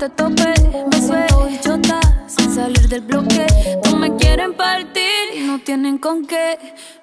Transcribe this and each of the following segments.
te topé. Me siento bichota sin salir del bloque. No me quieren partir y no tienen con qué.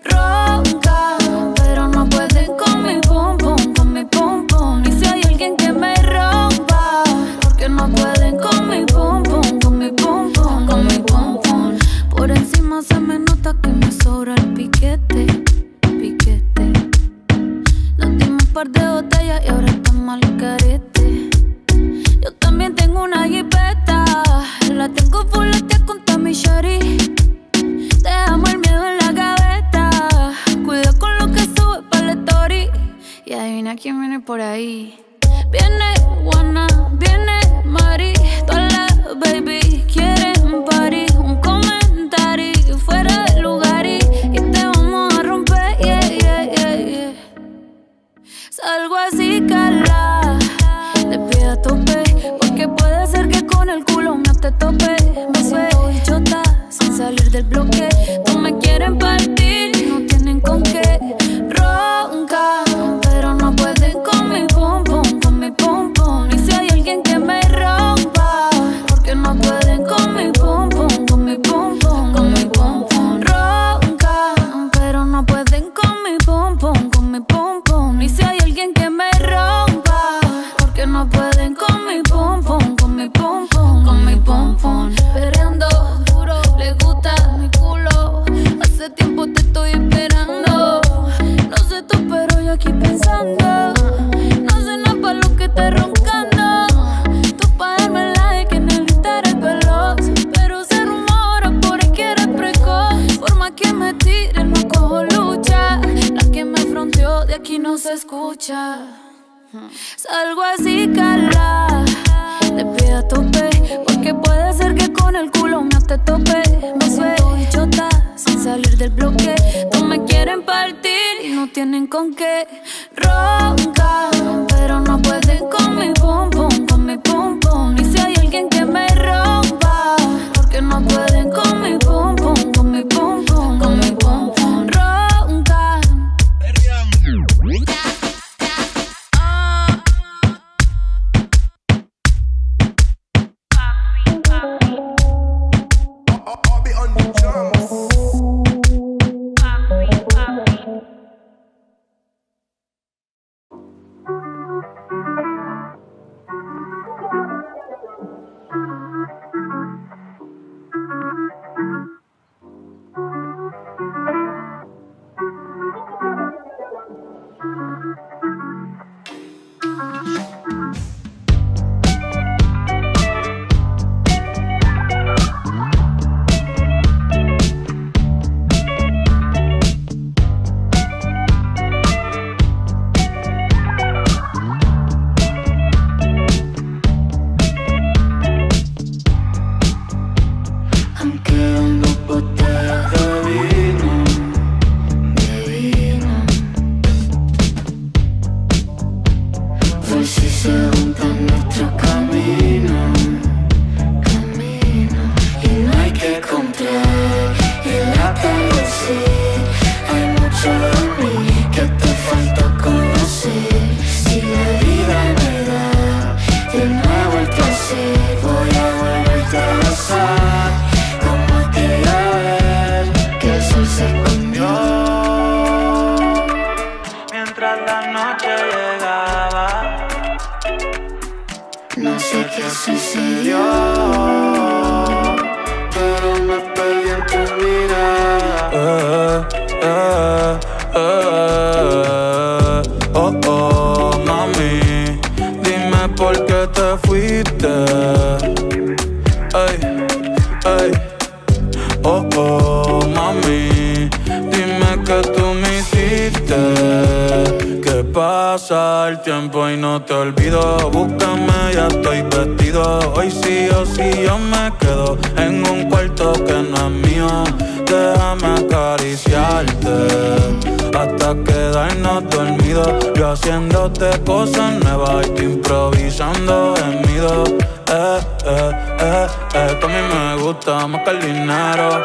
Roncan, pero no pueden con mi pum pum, con mi pum pum. Y si hay alguien que me rompa, porque no pueden con mi pum pum, con mi pum pum, con mi pum pum. Por encima se me nota que me sobra el piquete, piquete. Nos dimos un par de botellas y ahora estamos al carete. Yo también tengo una jipeta, la tengo fuletea con mi shorty. Dejamos el miedo en la gaveta, cuida con lo que sube para la story. Y adivina quién viene por ahí. Viene Juana, viene Mari, todas las baby quieren party. Un comentario fuera de lugar y te vamos a romper, yeah, yeah, yeah, yeah. Salgo así, cala, te pido a tope, porque puede ser que con el culo mío te tope. Me siento bichota sin salir del bloque. No me quieren partir y no tienen con qué. Roncan, pero no pueden con mi pum pum, con mi pum pum. Y si hay alguien que me rompa, porque no pueden con mi pum pum, con mi pum pum, con mi pum pum. Roncan, pero no pueden con mi pum pum, con mi pum pum. Y si hay alguien que me rompa, porque no pueden con mi pum pum, con mi pum pum, con mi pum pum. Perreando duro, le gusta mi culo. Hace tiempo te estoy esperando. No sé tú, pero yo aquí pensando. No sé nada pa' lo que estés roncando. Tú pa' darme like en el Instagram veloz, pero se rumora por ahí que eres precoz. Forma que me tire, no cojo lucha. La que me fronteó de aquí no se escucha. Salgo así, cala, te pido a tope, porque puede ser que con el culo mío te tope. Me siento bichota sin salir del bloque. No me quieren partir y no tienen con qué. Roncan, pero no pueden con mi pum pum, con mi pum pum. Y si hay alguien que me rompa, porque no pueden con mi pum pum, con mi pum pum, con mi pum pum. Roncan. Y no te olvido, búscame, ya estoy vestido. Hoy sí o sí yo me quedo en un cuarto que no es mío. Déjame acariciarte hasta quedarnos dormidos. Yo haciéndote cosas nuevas y tú improvisando gemidos. Que a mí me gusta más que el dinero.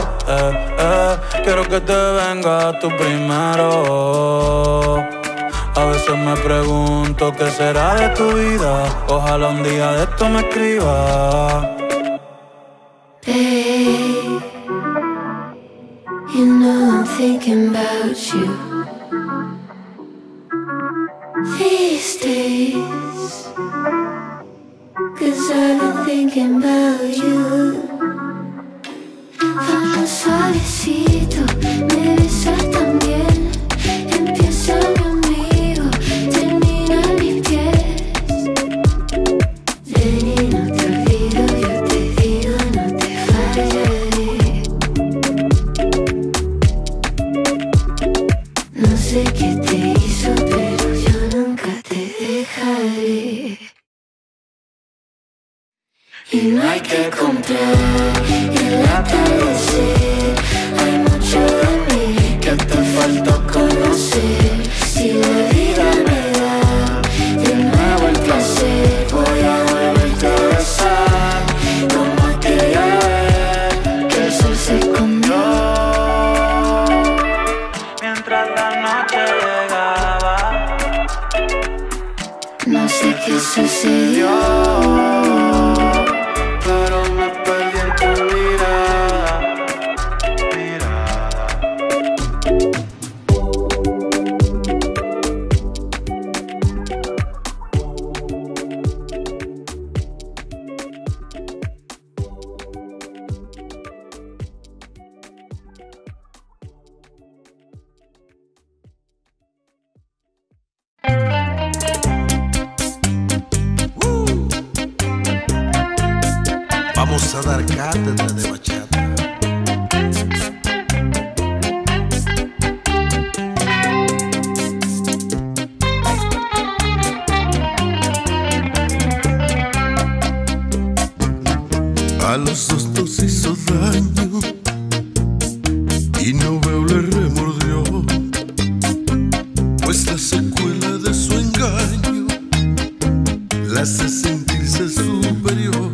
Quiero que te vengas tú primero. A veces me pregunto qué será de tu vida. Ojalá un día de esto me escriba. Babe, you know I'm thinking about you these days, 'cause I've been thinking about you. Vamos suavecito, me besas también. Empieza mi amigo, termina mis pies. Ven y no te olvido, yo te digo, no te fallaré. No sé qué te hizo, pero yo nunca te dejaré. Y no hay que comprar el atardecer. Hay mucho de mí que te falta conocer. Si la vida me da de nuevo el placer, voy a volverte a besar como aquella vez que el sol se escondió. Mientras la noche llegaba, no sé qué sucedió. Vamos a dar cátedra de bachata. A los dos nos hizo daño y no veo le remordió, pues la secuela de su engaño la hace sentirse superior.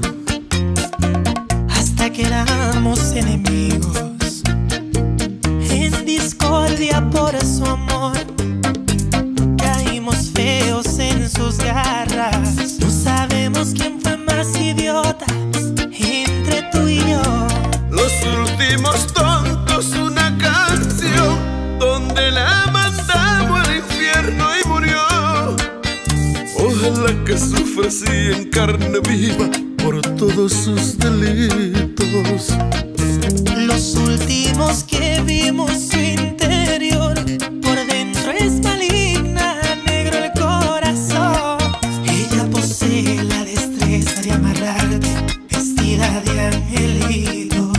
Que éramos enemigos, en discordia por su amor, caímos feos en sus garras. No sabemos quién fue más idiota entre tú y yo. Los últimos tontos, una canción donde la mandamos al infierno y murió. Ojalá que sufra así en carne viva por todos sus delitos. Los últimos que vimos su interior, por dentro es maligna, negro el corazón. Ella posee la destreza de amarrarte, vestida de angelito.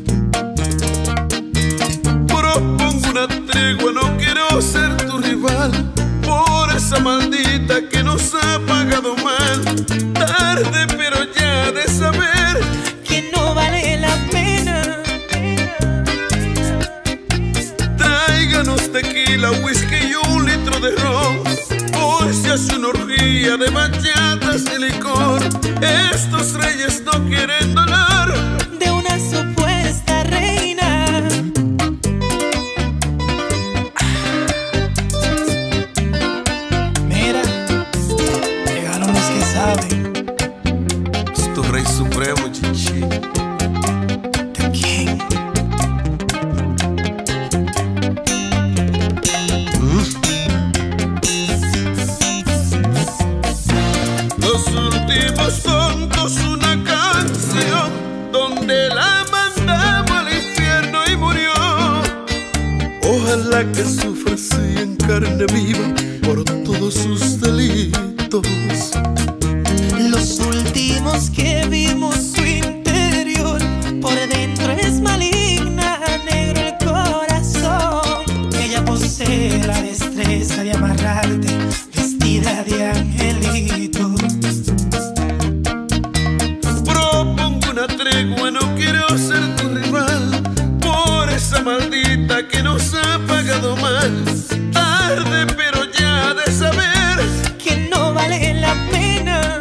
Propongo una tregua, no quiero ser tu rival, por esa maldita que nos ha pagado mal. Tarde pero ya de saber que no vale la pena. Tráiganos tequila, whisky y un litro de ron. Hoy se hace una orgía de bachatas y licor. Estos reyes no quieren dolor de una supuesta reina. Mira, llegaron los que saben. Es tu rey supremo, chichi. The King. Los últimos tontos, una canción donde la mandamos al infierno y murió. Ojalá que sufra así en carne viva por todos sus delitos. Los últimos que vimos su interior, por dentro es maligna, negro el corazón. Ella posee la destreza de amarrarte, vestida de angelito. Propongo una tregua, no quiero ser tu rival, por esa maldita que nos ha pagado mal. Tarde pero ya de saber que no vale la pena.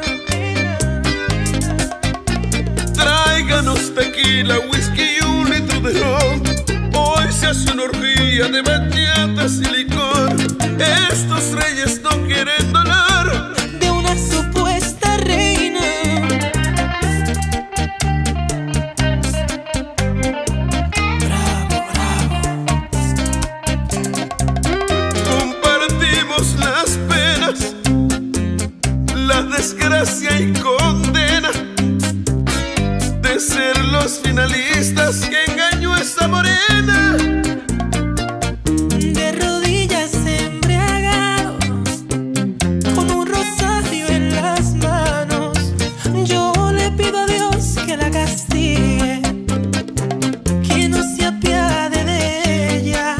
Tráiganos tequila, whisky y un litro de ron. Hoy se hace una orgía de bachatas y licor. Estos reyes desgracia y condena de ser los finalistas que engañó a esa morena. De rodillas embriagados, con un rosario en las manos, yo le pido a Dios que la castigue, que no se apiade de ella,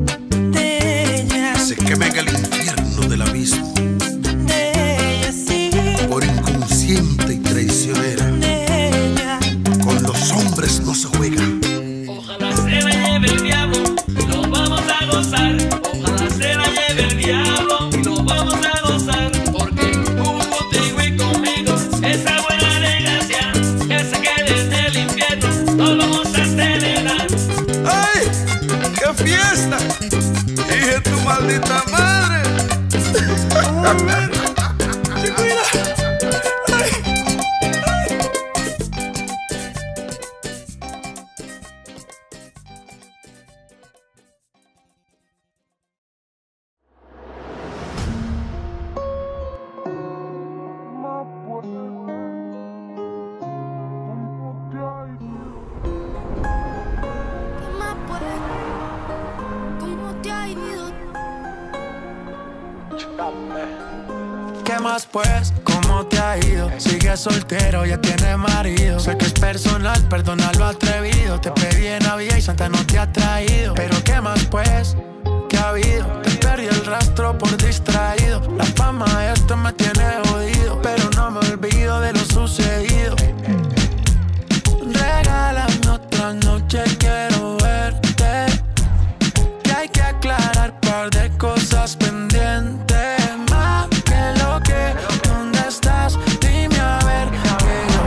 Se queme en el infierno del abismo, de ella sí, por inconsciente y traicionera. de ella. Con los hombres no se juega. Ojalá se la lleve el diablo y lo vamos a gozar. Ojalá se la lleve el diablo y lo vamos a gozar. Porque contigo y conmigo esa buena desgracia, esa que desde el infierno nos vamos a celebrar. ¡Ay! ¡Qué fiesta! ¡Hija de tu maldita madre! ¿Qué más pues? ¿Cómo te ha ido? ¿Qué más pues? ¿Cómo te ha ido? Sigues soltero, ya tienes marido. Sé que es personal, perdona lo atrevido. Te pedí en Navidad y Santa no te ha traído. Pero ¿qué más pues? ¿Qué ha habido? Te perdí el rastro por distraído. La fama de esto me tiene jodido, pero no me olvido de lo sucedido. Regálame otra noche, quiero verte. Que hay que aclarar par de cosas pendientes. Más que lo que, ¿dónde estás? Dime a ver que yo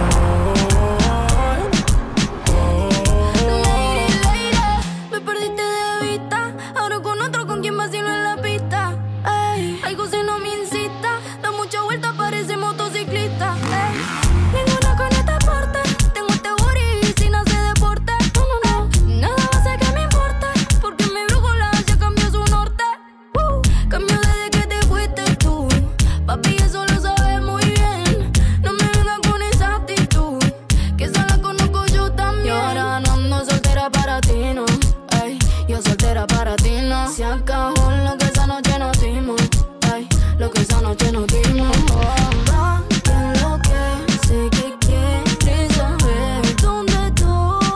Lady, me perdiste de vista. Ahora con otro, con quien vacilo en la pista. Ey, algo si no me incita. Da mucha vuelta, parece motociclista. Ey, ninguna con este porte. Tengo este booty sin hacer deporte. No, no, no, nada va a hacer que me importe. Porque mi brújula ya cambió su norte. Cambió desde que te fuiste tú. Papi, eso lo sabes muy bien. No me vengas con esa actitud, que esa la conozco yo también. Y ahora no ando soltera para ti, no. Ey, yo soltera para ti, no. Se acabó lo que esa noche nos dimos. Ey, lo que esa noche nos dimos. Va, que lo que sé que quieres saber dónde estoy.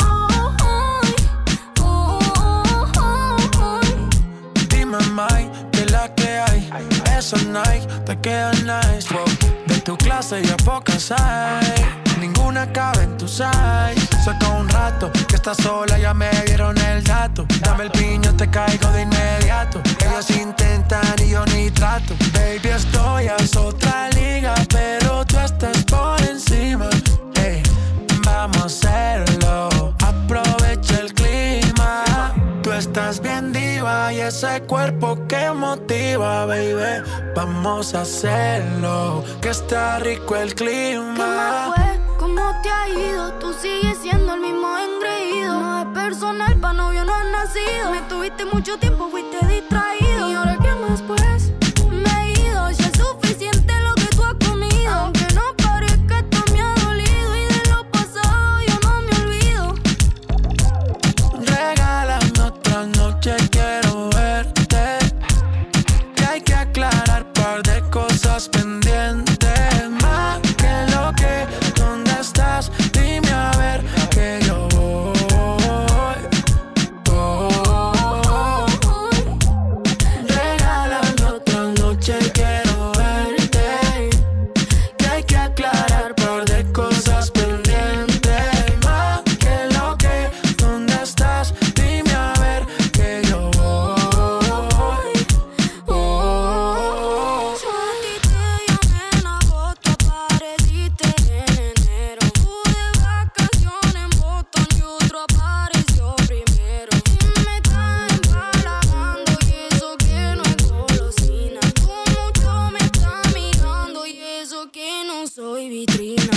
dime, Mike, que la que hay. Esos Nike te quedan nice, wow. De tu clase ya pocas hay. Ninguna cabe en tu size. Saca un rato que estás sola, ya me dieron el dato. Dame el piño, te caigo de inmediato. Ellos intentan y yo ni trato. Baby, estoy a otra liga, pero tú estás por encima. Hey, vamos a hacerlo, aprovecha el clima. Tú estás bien diva y ese cuerpo que motiva, baby. Vamos a hacerlo, que está rico el ¿Qué más clima. fue? ¿Cómo te ha ido? Tú sigues siendo el mismo engreído. No es personal, pa' novio no has nacido. Me tuviste mucho tiempo, fuiste distraído. ¿Y ahora qué más pues? Me he ido, ya es suficiente lo que tú has comido. Aunque no parezca, esto me ha dolido. Y de lo pasado yo no me olvido. Regálame otra noche, quiero verte. Que hay que aclarar par de cosas pendientes. Más que lo que, ¿dónde estás? Dime a ver que yo voy. Regálame otra noche, quiero verte. Que hay que aclarar par de cosas pendientes. Más que lo que, ¿dónde estás? Dime a ver que yo voy. Yo a ti te llamé en agosto, apareciste en enero. Pude vacaciones en Boston y otro apareció primero. Y me está empalagando y eso que no es golosina. Tú mucho me estás mirando y eso que no soy vitrina.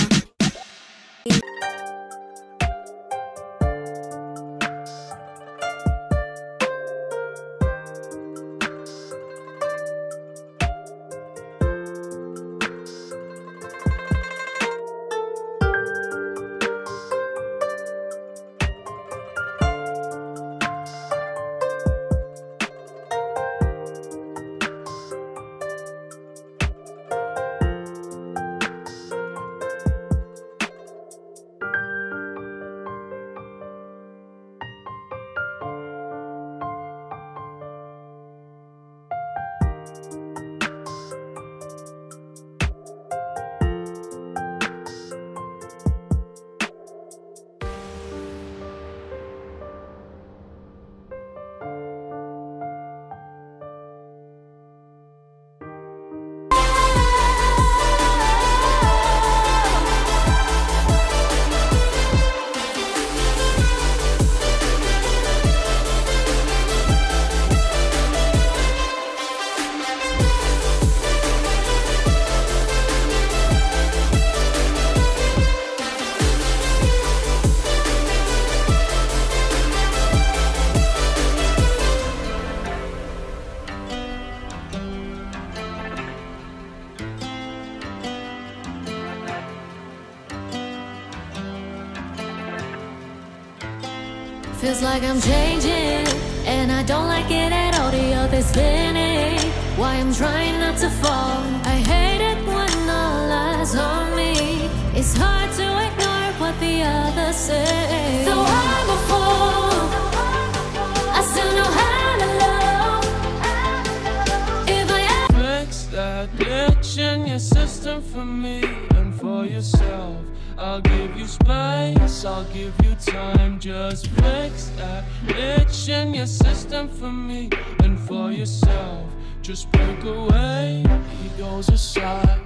Feels like I'm changing, and I don't like it at all. The others spinning, why I'm trying not to fall. I hate it when all eyes on me. It's hard to ignore what the others say. Though I'm a fool, I still know how to love. If I fix that glitch in your system for me and for yourself. I'll give you space, I'll give you time. Just fix that glitch in your system for me and for yourself. Just break away, egos aside.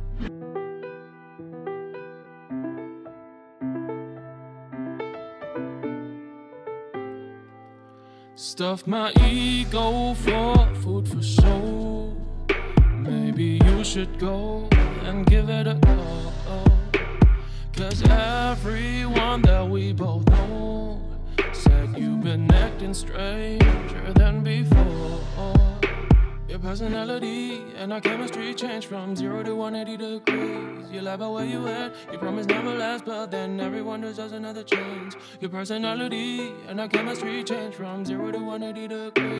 Stuff my ego for food for soul. Maybe you should go and give it a go. 'Cause everyone that we both know said you've been acting stranger than before. Your personality and our chemistry changed from 0 to 180 degrees. You laugh at where you at, you promise never last, but then everyone deserves another chance. Your personality and our chemistry changed from 0 to 180 degrees.